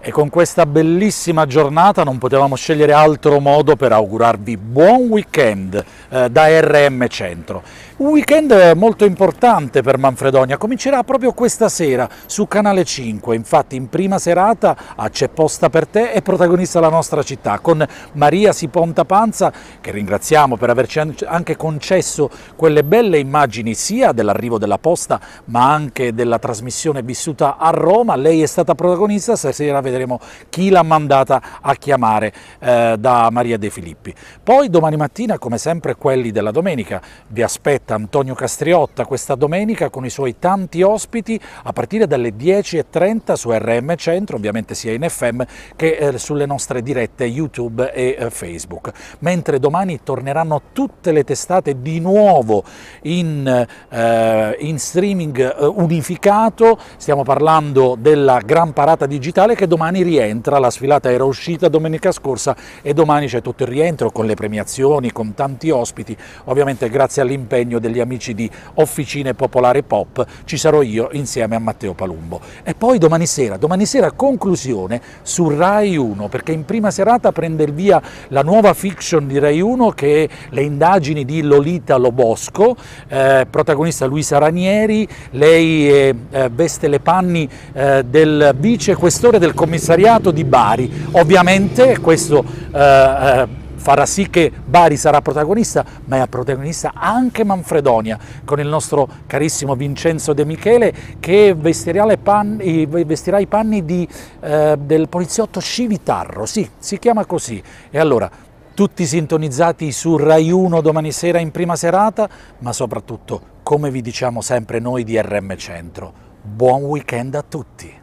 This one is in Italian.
E con questa bellissima giornata non potevamo scegliere altro modo per augurarvi buon weekend da RM Centro. Un weekend molto importante per Manfredonia, comincerà proprio questa sera su Canale 5, infatti in prima serata a C'è posta per te è protagonista la nostra città, con Maria Siponta Panza, che ringraziamo per averci anche concesso quelle belle immagini sia dell'arrivo della posta ma anche della trasmissione vissuta a Roma. Lei è stata protagonista, stasera vedremo chi l'ha mandata a chiamare da Maria De Filippi. Poi domani mattina, come sempre, quelli della domenica. Vi aspetta Antonio Castriotta questa domenica con i suoi tanti ospiti a partire dalle 10:30 su RM Centro, ovviamente sia in FM che sulle nostre dirette YouTube e Facebook. Mentre domani torneranno tutte le testate di nuovo in streaming unificato. Stiamo parlando della Gran Parata Digitale che domani rientra, la sfilata era uscita domenica scorsa e domani c'è tutto il rientro con le premiazioni, con tanti ospiti, ovviamente grazie all'impegno degli amici di Officine Popolari Pop ci sarò io insieme a Matteo Palumbo. E poi domani sera conclusione su Rai 1, perché in prima serata prende il via la nuova fiction di Rai 1 che è Le indagini di Lolita Lobosco, protagonista Luisa Ranieri. Lei veste le panni del vice questore del commissariato di Bari. Ovviamente questo farà sì che Bari sarà protagonista, ma è protagonista anche Manfredonia, con il nostro carissimo Vincenzo De Michele che vestirà i panni del poliziotto Scivitarro, sì, si chiama così. E allora, tutti sintonizzati su Rai 1 domani sera in prima serata, ma soprattutto, come vi diciamo sempre noi di RM Centro, buon weekend a tutti!